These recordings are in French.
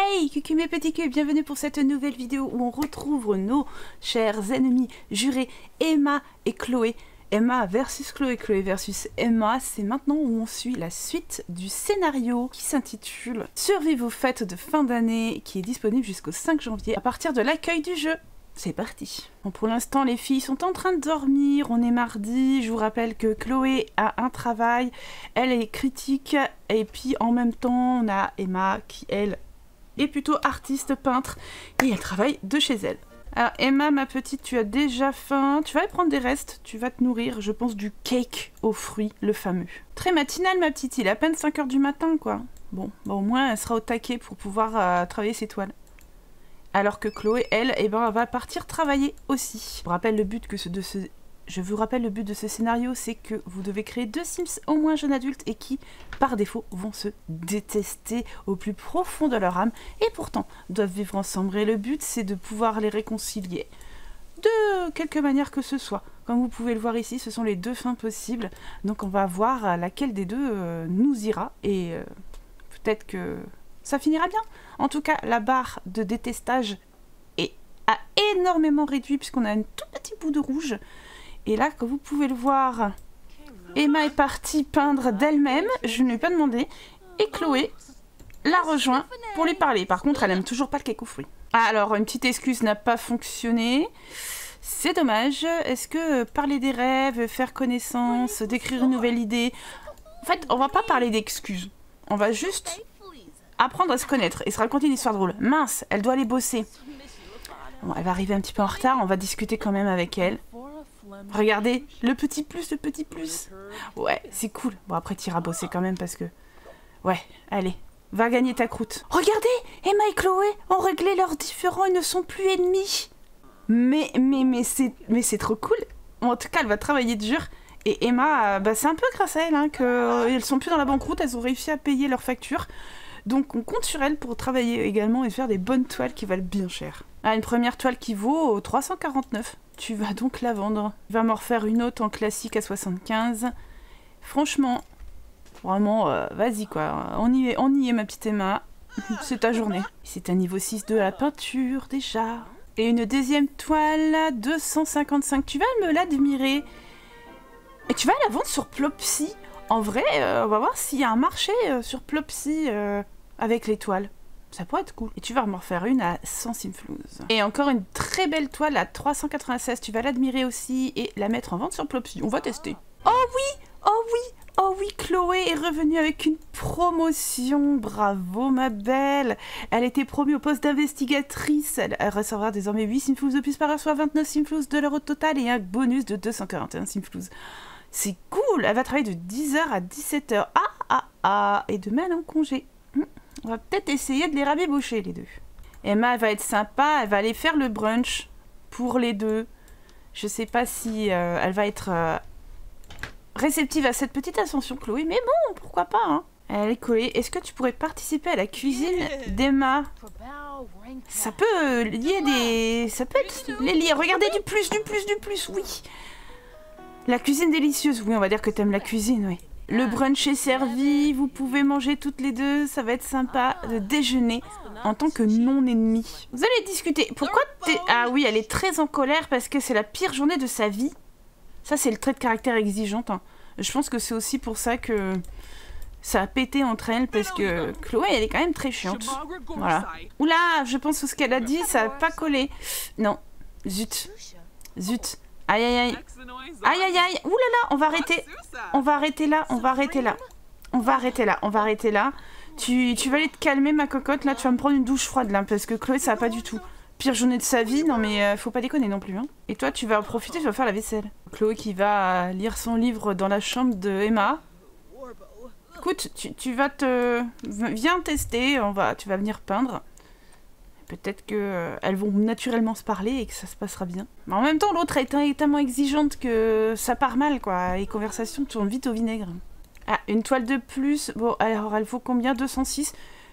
Hey, coucou mes petits culs, bienvenue pour cette nouvelle vidéo où on retrouve nos chers ennemis jurés Emma et Chloé. Emma versus Chloé, Chloé versus Emma, c'est maintenant où on suit la suite du scénario qui s'intitule Survivre aux fêtes de fin d'année, qui est disponible jusqu'au 5 janvier à partir de l'accueil du jeu. C'est parti. Bon, pour l'instant, les filles sont en train de dormir. On est mardi. Je vous rappelle que Chloé a un travail. Elle est critique. Et puis, en même temps, on a Emma qui, elle, est plutôt artiste, peintre. Et elle travaille de chez elle. Alors, Emma, ma petite, tu as déjà faim. Tu vas aller prendre des restes. Tu vas te nourrir, je pense, du cake aux fruits, le fameux. Très matinal, ma petite. Il est à peine 5 h du matin, quoi. Bon, bah, au moins, elle sera au taquet pour pouvoir travailler ses toiles. Alors que Chloé, elle, eh ben, va partir travailler aussi. Je vous rappelle le but de ce scénario, c'est que vous devez créer 2 Sims au moins jeunes adultes et qui, par défaut, vont se détester au plus profond de leur âme et pourtant doivent vivre ensemble. Et le but, c'est de pouvoir les réconcilier de quelque manière que ce soit. Comme vous pouvez le voir ici, ce sont les 2 fins possibles. Donc on va voir laquelle des deux nous ira et peut-être que ça finira bien. En tout cas, la barre de détestage a énormément réduit puisqu'on a un tout petit bout de rouge. Et là, comme vous pouvez le voir, Emma est partie peindre d'elle-même. Je ne lui ai pas demandé. Et Chloé la rejoint pour lui parler. Par contre, elle aime toujours pas le cake aux fruits. Alors, une petite excuse n'a pas fonctionné. C'est dommage. Est-ce que parler des rêves, faire connaissance, décrire une nouvelle idée... En fait, on va pas parler d'excuses. On va juste apprendre à se connaître et se raconter une histoire drôle. Mince, elle doit aller bosser. Bon, elle va arriver un petit peu en retard, on va discuter quand même avec elle. Regardez, le petit plus, le petit plus. Ouais, c'est cool. Bon, après, t'iras bosser quand même parce que... Ouais, allez, va gagner ta croûte. Regardez, Emma et Chloé ont réglé leurs différends et ne sont plus ennemis. Mais c'est trop cool. Bon, en tout cas, elle va travailler dur. Et Emma, bah, c'est un peu grâce à elle hein, qu'elles sont plus dans la banqueroute, elles ont réussi à payer leurs factures. Donc on compte sur elle pour travailler également et faire des bonnes toiles qui valent bien cher. Ah, une première toile qui vaut 349. Tu vas donc la vendre. Tu vas m'en refaire une autre en classique à 75. Franchement, vraiment, vas-y quoi. On y est ma petite Emma. C'est ta journée. C'est un niveau 6 de la peinture déjà. Et une deuxième toile, 255. Tu vas me l'admirer. Et tu vas la vendre sur Plopsy. En vrai, on va voir s'il y a un marché sur Plopsy avec les toiles. Ça pourrait être cool. Et tu vas m'en refaire une à 100 simflouz. Et encore une très belle toile à 396. Tu vas l'admirer aussi et la mettre en vente sur Plopsy. On va tester. Oh oui! Oh oui! Oh oui, Chloé est revenue avec une promotion. Bravo, ma belle. Elle était promue au poste d'investigatrice. Elle recevra désormais 8 simflouz de plus par heure, soit 29 simflouz de l'heure au total et un bonus de 241 simflouz. C'est cool. Elle va travailler de 10 h à 17 h. Et demain, elle est en congé. On va peut-être essayer de les rabibocher, les deux. Emma, elle va être sympa. Elle va aller faire le brunch pour les deux. Je sais pas si elle va être réceptive à cette petite ascension, Chloé. Mais bon, pourquoi pas, hein. Allez, Chloé, est-ce que tu pourrais participer à la cuisine d'Emma? Ça peut lier des... Ça peut être les lier. Regardez, du plus, oui. La cuisine délicieuse. Oui, on va dire que t'aimes la cuisine, oui. Le brunch est servi, vous pouvez manger toutes les deux, ça va être sympa de déjeuner en tant que non-ennemi. Vous allez discuter. Pourquoi t'es... Ah oui, elle est très en colère parce que c'est la pire journée de sa vie. Ça, c'est le trait de caractère exigeante. Hein. Je pense que c'est aussi pour ça que ça a pété entre elles parce que Chloé, elle est quand même très chiante. Voilà. Oula, je pense que ce qu'elle a dit, ça n'a pas collé. Non. Zut. Zut. Aïe aïe aïe. Aïe aïe aïe. Ouh là là, on va arrêter. On va arrêter là, on va arrêter là. On va arrêter là, on va arrêter là. Tu vas aller te calmer ma cocotte, là tu vas me prendre une douche froide là, parce que Chloé ça va pas du tout. Pire journée de sa vie, non mais faut pas déconner non plus. Hein. Et toi tu vas en profiter, tu vas faire la vaisselle. Chloé qui va lire son livre dans la chambre de Emma. Écoute, tu vas te... Viens tester, tu vas venir peindre. Peut-être qu'elles vont naturellement se parler et que ça se passera bien. Mais en même temps, l'autre est tellement exigeante que ça part mal, quoi. Les conversations tournent vite au vinaigre. Ah, une toile de plus. Bon, alors, elle vaut combien? 206.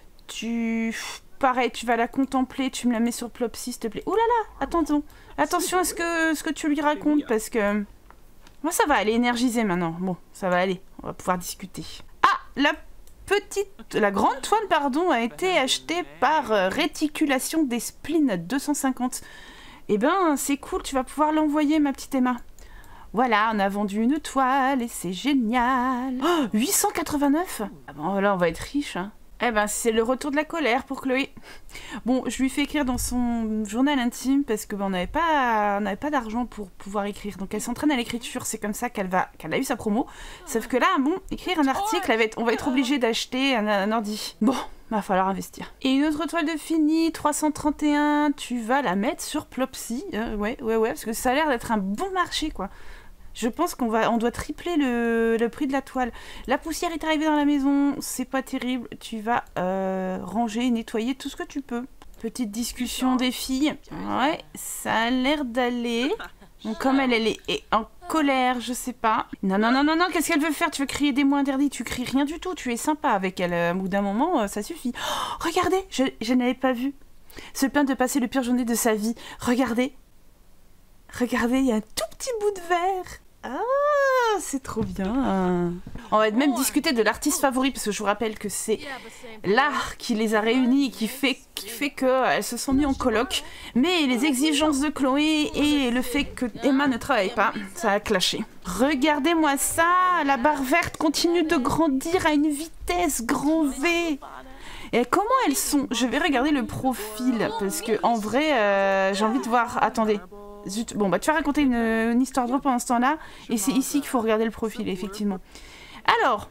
Pareil, tu vas la contempler, tu me la mets sur Plopsy, s'il te plaît. Oh là là, attention à ce que tu lui racontes, parce que... Moi, ça va, elle est énergisée maintenant. Bon, ça va aller. On va pouvoir discuter. Ah, la la grande toile, pardon, a été achetée par Réticulation des Spleens 250. Eh ben, c'est cool, tu vas pouvoir l'envoyer, ma petite Emma. Voilà, on a vendu une toile et c'est génial. Oh, 889. Ah bon, là, on va être riche, hein. Eh ben, c'est le retour de la colère pour Chloé. Bon, je lui fais écrire dans son journal intime parce que on n'avait pas d'argent pour pouvoir écrire. Donc elle s'entraîne à l'écriture, c'est comme ça qu'elle a eu sa promo. Sauf que là, bon, écrire un article, on va être obligé d'acheter un ordi. Bon, va falloir investir. Et une autre toile de fini, 331, tu vas la mettre sur Plopsy. Ouais, parce que ça a l'air d'être un bon marché, quoi. Je pense on doit tripler le prix de la toile. La poussière est arrivée dans la maison, c'est pas terrible. Tu vas ranger, nettoyer tout ce que tu peux. Petite discussion des filles. Ouais, ça a l'air d'aller. Donc comme elle est en colère, je sais pas. Non, qu'est-ce qu'elle veut faire? Tu veux crier des mots interdits? Tu cries rien du tout, tu es sympa avec elle. Au bout d'un moment, ça suffit. Oh, regardez, je n'avais pas vu. Se plaint de passer le pire journée de sa vie. Regardez, il y a un tout petit bout de verre. Ah, c'est trop bien. On va même discuter de l'artiste favori, parce que je vous rappelle que c'est l'art qui les a réunis, qui fait qu'elles se sont mis en coloc. Mais les exigences de Chloé et le fait que Emma ne travaille pas, ça a clashé. Regardez-moi ça, la barre verte continue de grandir à une vitesse grand V. Et comment elles sont? Je vais regarder le profil, parce que en vrai, j'ai envie de voir. Attendez. Zut. Bon, bah tu vas raconter une histoire drôle pendant ce temps-là, et c'est ici qu'il faut regarder le profil, effectivement. Alors,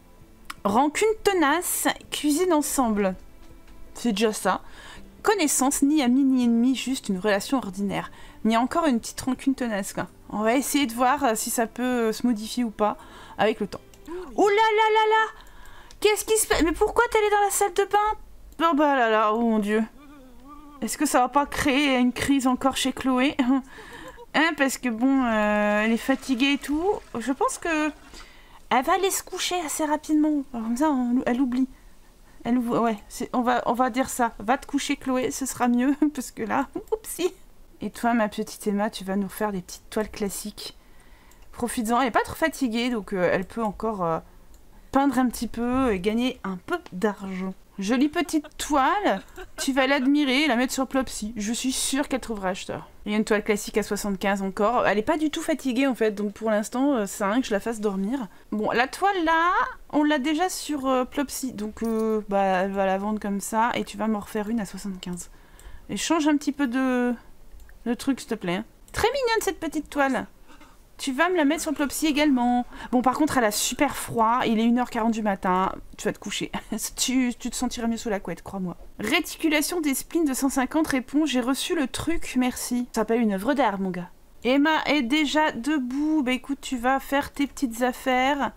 rancune tenace, cuisine ensemble. C'est déjà ça. Connaissance, ni ami ni ennemi, juste une relation ordinaire. Mais il y a encore une petite rancune tenace, quoi. On va essayer de voir si ça peut se modifier ou pas avec le temps. Oh là là là là! Qu'est-ce qui se passe? Mais pourquoi t'es allée dans la salle de bain? Oh bah là là, oh mon dieu. Est-ce que ça va pas créer une crise encore chez Chloé? Hein, parce que bon, elle est fatiguée et tout. Je pense que elle va aller se coucher assez rapidement. Comme ça, elle oublie. Ouais, on va dire ça. Va te coucher, Chloé, ce sera mieux. Parce que là, oupsie. Et toi, ma petite Emma, tu vas nous faire des petites toiles classiques. Profites-en. Elle n'est pas trop fatiguée, donc elle peut encore peindre un petit peu et gagner un peu d'argent. Jolie petite toile, tu vas l'admirer, la mettre sur Plopsy. Je suis sûre qu'elle trouvera acheteur. Il y a une toile classique à 75 encore. Elle est pas du tout fatiguée en fait, donc pour l'instant, ça sert à rien que je la fasse dormir. Bon, la toile là, on l'a déjà sur Plopsy, donc bah, elle va la vendre comme ça, et tu vas m'en refaire une à 75. Et change un petit peu de truc, s'il te plaît. Très mignonne cette petite toile. Tu vas me la mettre sur Plopsy également. Bon, par contre, elle a super froid. Il est 1h40 du matin. Tu vas te coucher. tu te sentiras mieux sous la couette, crois-moi. Réticulation des spleens de 150 répond: j'ai reçu le truc, merci. Ça s'appelle une œuvre d'art, mon gars. Emma est déjà debout. Bah écoute, tu vas faire tes petites affaires.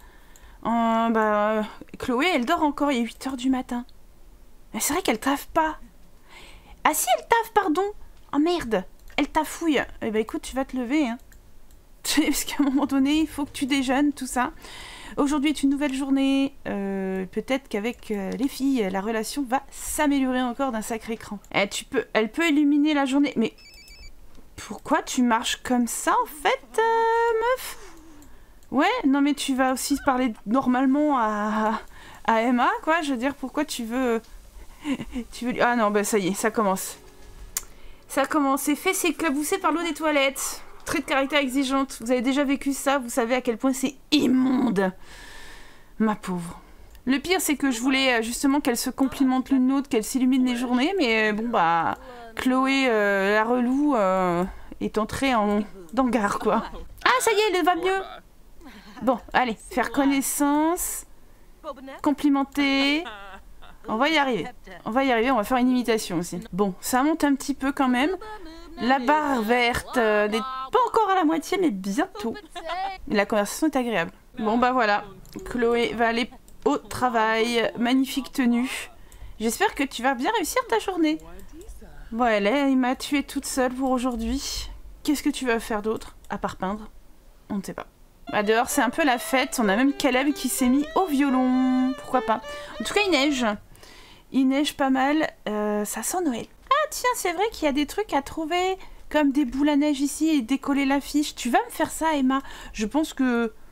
Chloé, elle dort encore. Il est 8h du matin. Mais c'est vrai qu'elle taffe pas. Ah si, elle taffe, pardon. Oh merde. Elle taffouille. Eh bah écoute, tu vas te lever, hein. Parce qu'à un moment donné, il faut que tu déjeunes, tout ça. Aujourd'hui est une nouvelle journée. Peut-être qu'avec les filles, la relation va s'améliorer encore d'un sacré cran. Elle peut illuminer la journée. Mais pourquoi tu marches comme ça, en fait, meuf? Ouais, non mais tu vas aussi parler normalement à Emma, quoi. Je veux dire, pourquoi tu veux... Ah non, bah ça y est, ça commence. Ça commence. C'est fait s'éclabousser par l'eau des toilettes. Trait de caractère exigeante. Vous avez déjà vécu ça, vous savez à quel point c'est immonde. Ma pauvre. Le pire, c'est que je voulais justement qu'elle se complimente l'une l'autre, qu'elle s'illumine les journées, mais bon bah... Chloé, la relou, est entrée dans le gare, quoi. Ah, ça y est, elle va mieux. Bon, allez, faire connaissance, complimenter... On va y arriver. On va faire une imitation aussi. Bon, ça monte un petit peu quand même. La barre verte n'est pas encore à la moitié, mais bientôt. La conversation est agréable. Bon, bah voilà. Chloé va aller au travail. Magnifique tenue. J'espère que tu vas bien réussir ta journée. Bon, il m'a tuée toute seule pour aujourd'hui. Qu'est-ce que tu vas faire d'autre, à part peindre? On ne sait pas. Bah, dehors, c'est un peu la fête. On a même Caleb qui s'est mis au violon. Pourquoi pas? En tout cas, il neige. Il neige pas mal. Ça sent Noël. Ah tiens, c'est vrai qu'il y a des trucs à trouver, comme des boules à neige ici et décoller l'affiche. Tu vas me faire ça, Emma? Je pense que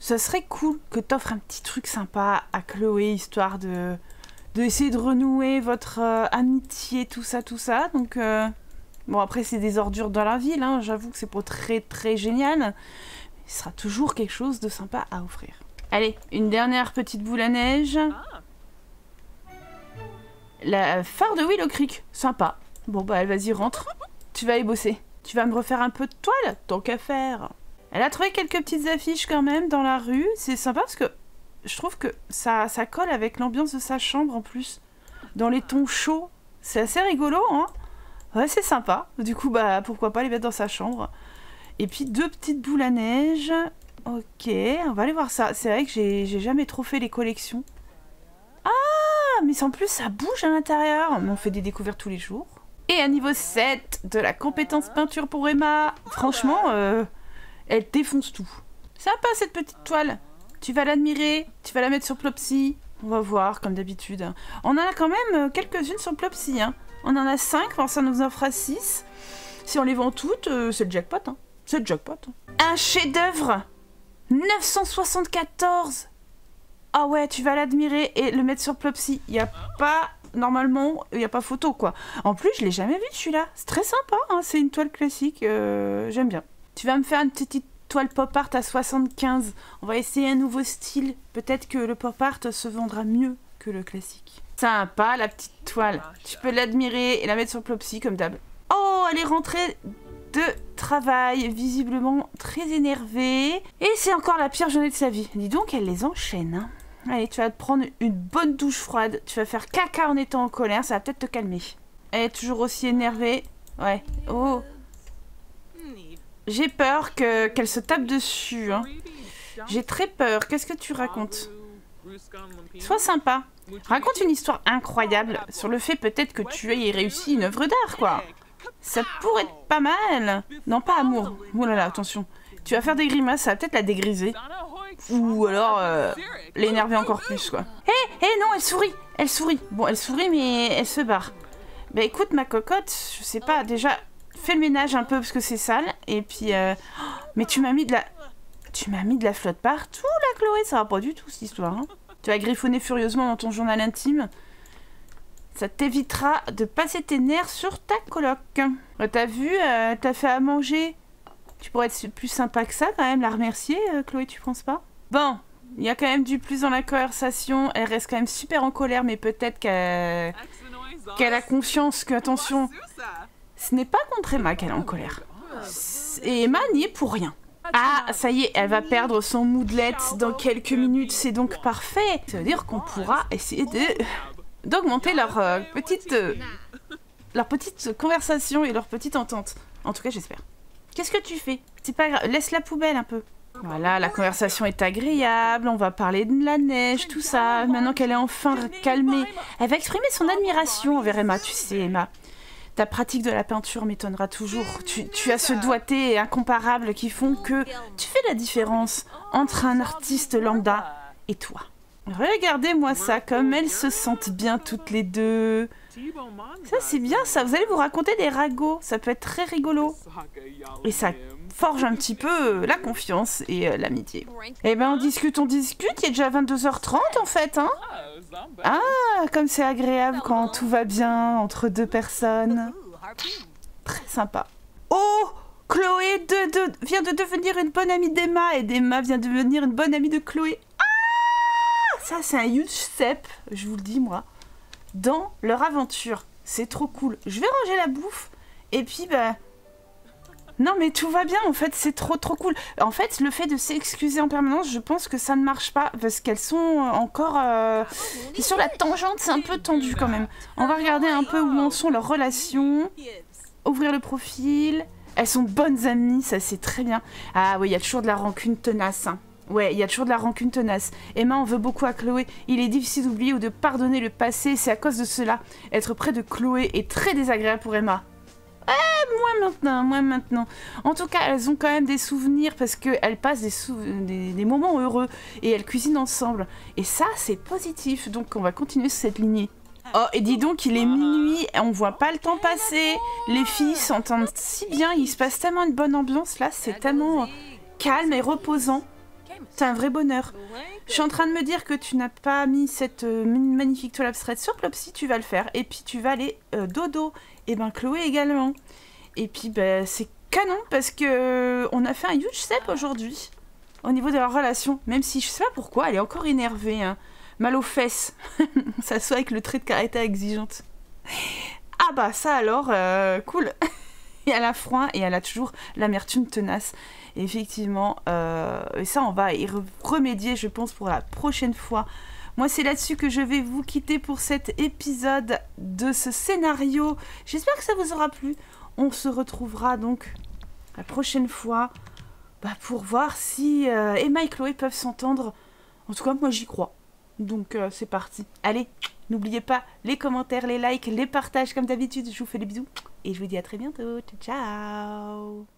ça serait cool que t'offres un petit truc sympa à Chloé, histoire de essayer de renouer votre amitié, tout ça. Donc, bon, après, c'est des ordures dans la ville, hein. J'avoue que c'est pas très génial. Mais ce sera toujours quelque chose de sympa à offrir. Allez, une dernière petite boule à neige. La phare de Willow Creek, sympa. Bon, bah, vas-y, rentre. Tu vas y bosser. Tu vas me refaire un peu de toile, tant qu'à faire. Elle a trouvé quelques petites affiches quand même dans la rue. C'est sympa parce que je trouve que ça colle avec l'ambiance de sa chambre en plus. Dans les tons chauds. C'est assez rigolo, hein. Ouais, c'est sympa. Du coup, bah, pourquoi pas les mettre dans sa chambre. Et puis, 2 petites boules à neige. Ok, on va aller voir ça. C'est vrai que j'ai jamais trop fait les collections. Ah, mais en plus, ça bouge à l'intérieur. On fait des découvertes tous les jours. Et à niveau 7 de la compétence peinture pour Emma. Franchement, elle défonce tout. Sympa cette petite toile. Tu vas l'admirer, tu vas la mettre sur Plopsy. On va voir, comme d'habitude. On en a quand même quelques-unes sur Plopsy, hein. On en a 5, enfin, ça nous en fera 6. Si on les vend toutes, c'est le jackpot, hein. C'est le jackpot. Un chef-d'œuvre 974. Ah ouais, tu vas l'admirer et le mettre sur Plopsy. Il n'y a pas... Normalement, il n'y a pas photo, quoi. En plus, je l'ai jamais vu, celui-là. C'est très sympa, hein. C'est une toile classique. J'aime bien. Tu vas me faire une petite toile pop art à 75. On va essayer un nouveau style. Peut-être que le pop art se vendra mieux que le classique. Sympa, la petite toile. Tu peux l'admirer et la mettre sur Plopsy, comme d'hab. Oh, elle est rentrée de travail, visiblement très énervée. Et c'est encore la pire journée de sa vie. Dis donc, elle les enchaîne, hein. Allez, tu vas te prendre une bonne douche froide. Tu vas faire caca en étant en colère. Ça va peut-être te calmer. Elle est toujours aussi énervée. Ouais. Oh. J'ai peur qu'elle se tape dessus, hein. J'ai très peur. Qu'est-ce que tu racontes? Sois sympa. Raconte une histoire incroyable sur le fait peut-être que tu aies réussi une œuvre d'art, quoi. Ça pourrait être pas mal. Non, pas amour. Oh là là, attention. Tu vas faire des grimaces, ça va peut-être la dégriser. Ou alors l'énerver encore plus, quoi. Hé, non, elle sourit. Elle sourit. Bon, elle sourit, mais elle se barre. Bah écoute, ma cocotte, je sais pas, déjà, fais le ménage un peu parce que c'est sale. Et puis, mais tu m'as mis de la flotte partout, là, Chloé. Ça va pas du tout, cette histoire, hein. Tu vas griffonner furieusement dans ton journal intime. Ça t'évitera de passer tes nerfs sur ta coloc. T'as vu, t'as fait à manger. Tu pourrais être plus sympa que ça, quand même, la remercier, Chloé, tu penses pas? Bon, il y a quand même du plus dans la conversation. Elle reste quand même super en colère, mais peut-être qu'elle a conscience que, attention, ce n'est pas contre Emma qu'elle est en colère. Et Emma n'y est pour rien. Ah, ça y est, elle va perdre son moodlet dans quelques minutes, c'est donc parfait. Ça veut dire qu'on pourra essayer d'augmenter leur petite conversation et leur petite entente. En tout cas, j'espère. Qu'est-ce que tu fais? C'est pas grave, laisse la poubelle un peu. Voilà, la conversation est agréable, on va parler de la neige, tout ça. Maintenant qu'elle est enfin calmée, elle va exprimer son admiration envers Emma, tu sais, Emma. Ta pratique de la peinture m'étonnera toujours. Tu as ce doigté incomparable qui font que tu fais la différence entre un artiste lambda et toi. Regardez-moi ça, comme elles se sentent bien toutes les deux. Ça, c'est bien, ça. Vous allez vous raconter des ragots. Ça peut être très rigolo. Et ça forge un petit peu la confiance et l'amitié. Eh ben, on discute. Il est déjà 22h30, en fait, hein. Ah, comme c'est agréable quand tout va bien entre deux personnes. Très sympa. Oh, Chloé vient de devenir une bonne amie d'Emma. Et d'Emma vient de devenir une bonne amie de Chloé. Ah, ça, c'est un huge step, je vous le dis, moi. Dans leur aventure. C'est trop cool. Je vais ranger la bouffe. Et puis, bah... Non, mais tout va bien, en fait. C'est trop cool. En fait, le fait de s'excuser en permanence, je pense que ça ne marche pas. Parce qu'elles sont encore... sur la tangente, c'est un peu tendu, quand même. On va regarder un peu où en sont leurs relations. Ouvrir le profil. Elles sont bonnes amies, ça, c'est très bien. Ah oui, il y a toujours de la rancune tenace, hein. Ouais, il y a toujours de la rancune tenace. Emma en veut beaucoup à Chloé. Il est difficile d'oublier ou de pardonner le passé. C'est à cause de cela. Être près de Chloé est très désagréable pour Emma. Moins maintenant. En tout cas, elles ont quand même des souvenirs parce qu'elles passent des moments heureux et elles cuisinent ensemble. Et ça, c'est positif. Donc, on va continuer sur cette lignée. Oh, et dis donc, il est minuit. On voit pas le temps passer. Les filles s'entendent si bien. Il se passe tellement une bonne ambiance là. C'est tellement calme et reposant. C'est un vrai bonheur. Je suis en train de me dire que tu n'as pas mis cette magnifique toile abstraite sur Plopsy, tu vas le faire. Et puis tu vas aller dodo. Et ben Chloé également. Et puis ben, c'est canon parce que on a fait un huge step aujourd'hui. Au niveau de leur relation. Même si je sais pas pourquoi, elle est encore énervée. Hein. Mal aux fesses. Ça soit avec le trait de caractère exigeante. Ah bah ça alors, cool. Et elle a froid et elle a toujours l'amertume tenace. Et effectivement, et ça on va y remédier je pense pour la prochaine fois. Moi c'est là-dessus que je vais vous quitter pour cet épisode de ce scénario. J'espère que ça vous aura plu. On se retrouvera donc la prochaine fois pour voir si Emma et Chloé peuvent s'entendre. En tout cas moi j'y crois. Donc c'est parti. Allez, n'oubliez pas les commentaires, les likes, les partages comme d'habitude. Je vous fais des bisous et je vous dis à très bientôt. Ciao, ciao.